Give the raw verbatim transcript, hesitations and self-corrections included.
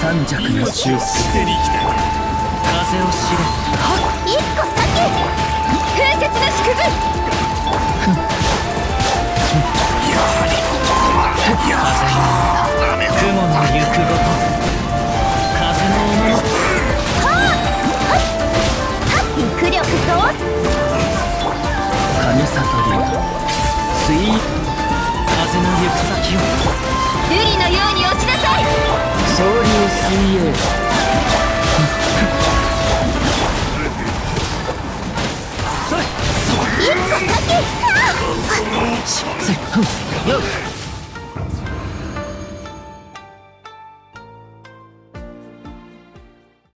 三尺の修正に来た。風を知れ。 一個先。風雪の縮図。 やはりここは風に乗った雲の行くごと風の重の肉力と神里流水風の行く先を瑠璃のように落ちなさい。 総流水泳それ一個先。 せっよっ